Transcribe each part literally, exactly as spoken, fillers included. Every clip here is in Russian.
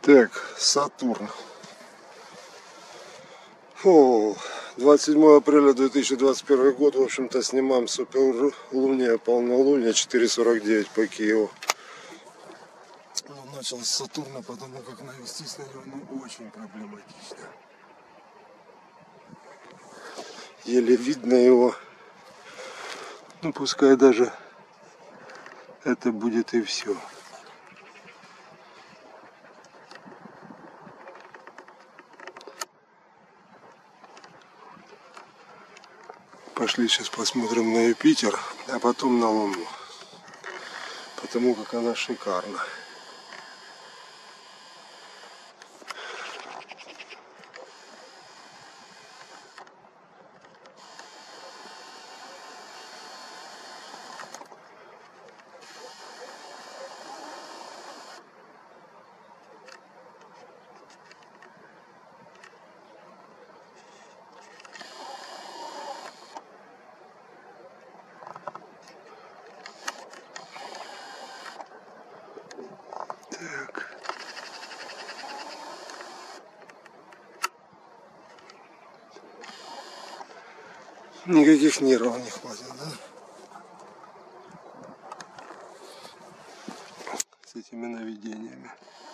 Так, Сатурн. Фу, двадцать седьмое апреля две тысячи двадцать первый год. В общем-то, снимаем суперлуние, полнолуние, четыре сорок девять по Киеву. Он начал с Сатурна, потому как навестись на него ну, очень проблематично. Еле видно его. Ну, пускай даже это будет и все. Пошли сейчас посмотрим на Юпитер, а потом на Луну. Потому как она шикарна. Так. Никаких нервов не хватит, да? С этими наведениями.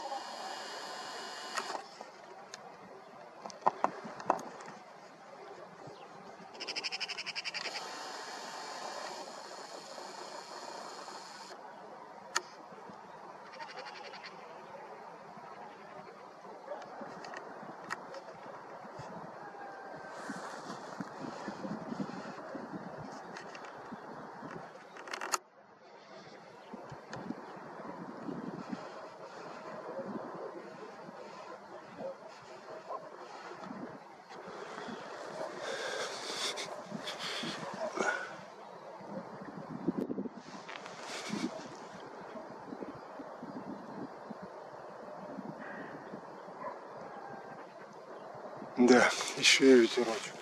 Да, еще и ветерочек.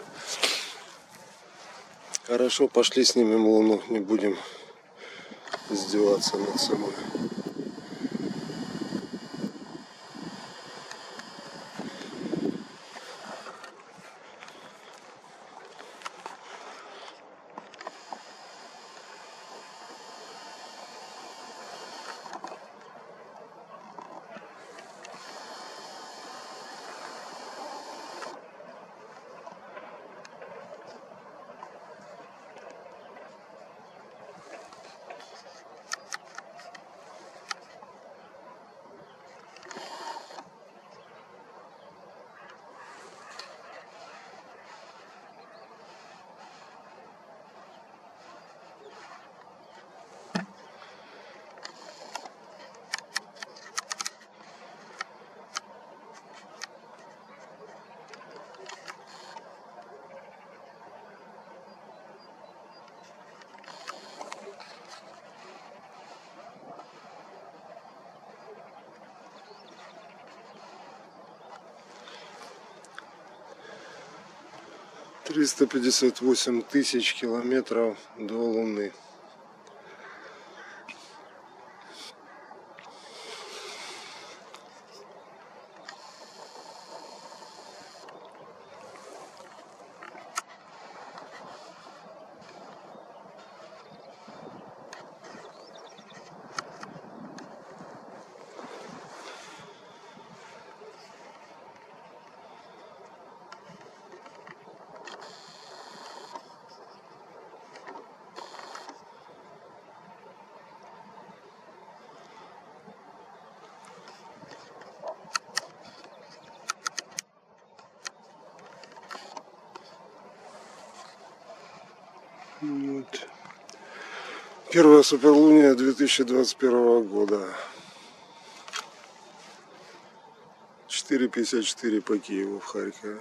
Хорошо, пошли снимем Луну, не будем издеваться над собой. триста пятьдесят восемь тысяч километров до Луны. Вот. Первая суперлуния две тысячи двадцать первого года. четыре пятьдесят четыре по Киеву в Харькове.